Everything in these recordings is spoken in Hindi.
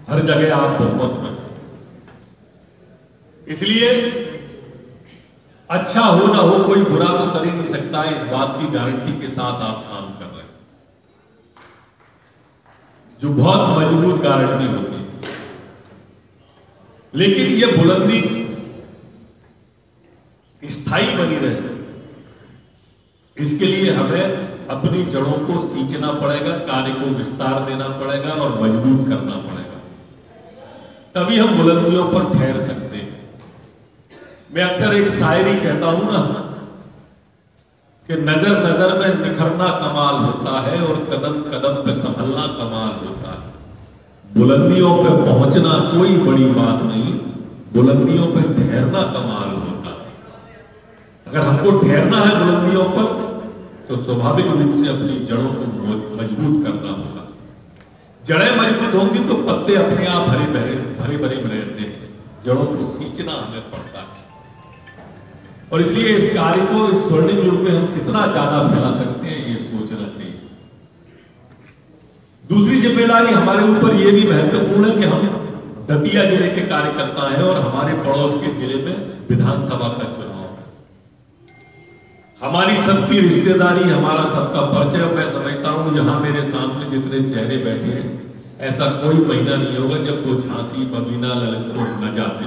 हर जगह आप बहुमत में। इसलिए अच्छा हो ना हो, कोई बुरा तो कर ही नहीं सकता, इस बात की गारंटी के साथ आप काम कर रहे हैं, जो बहुत मजबूत गारंटी होती है। लेकिन यह बुलंदी स्थायी बनी रहे, इसके लिए हमें अपनी जड़ों को सींचना पड़ेगा, कार्य को विस्तार देना पड़ेगा और मजबूत करना पड़ेगा, तभी हम बुलंदियों पर ठहर सकते हैं। मैं अक्सर एक शायरी कहता हूं ना कि नजर नजर में निखरना कमाल होता है और कदम कदम पे संभलना कमाल होता है। बुलंदियों पे पहुंचना कोई बड़ी बात नहीं, बुलंदियों पे ठहरना कमाल होता है। अगर हमको ठहरना है बुलंदियों पर तो स्वाभाविक रूप से अपनी जड़ों को मजबूत करना होगा। जड़ें मजबूत होंगी तो पत्ते अपने आप हरे भरे रहते हैं। जड़ों को सींचना हमें पड़ता है और इसलिए इस कार्य को इस स्वर्णिम युग में हम कितना ज्यादा फैला सकते हैं ये सोचना चाहिए। दूसरी जिम्मेदारी हमारे ऊपर यह भी महत्वपूर्ण है कि हम दतिया जिले के कार्यकर्ता हैं और हमारे पड़ोस के जिले में विधानसभा का चुनाव है। हमारी सबकी रिश्तेदारी, हमारा सबका परिचय, मैं समझता हूं यहां मेरे सामने जितने चेहरे बैठे हैं ऐसा कोई महीना नहीं होगा जब वो झांसी, बबीना, ललितपुर न जाते।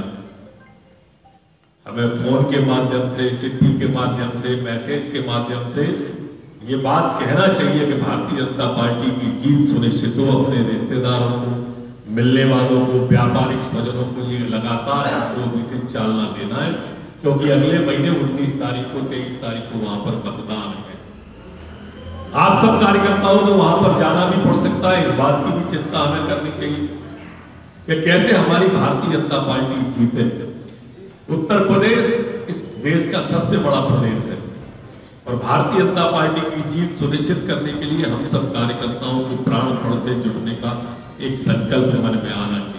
हमें फोन के माध्यम से, चिट्ठी के माध्यम से, मैसेज के माध्यम से ये बात कहना चाहिए कि भारतीय जनता पार्टी की जीत सुनिश्चित हो। अपने रिश्तेदारों को, मिलने वालों को, व्यापारिक स्वजनों को ये लगातार हमको विशेष चालना देना है, क्योंकि अगले महीने 19 तारीख को, 23 तारीख को वहां पर मतदान है। आप सब कार्यकर्ताओं को वहां पर जाना भी पड़ सकता है। इस बात की भी चिंता हमें करनी चाहिए कि कैसे हमारी भारतीय जनता पार्टी जीते। उत्तर प्रदेश इस देश का सबसे बड़ा प्रदेश है और भारतीय जनता पार्टी की जीत सुनिश्चित करने के लिए हम सब कार्यकर्ताओं को प्राणपण से जुटने का एक संकल्प मन में आना चाहिए।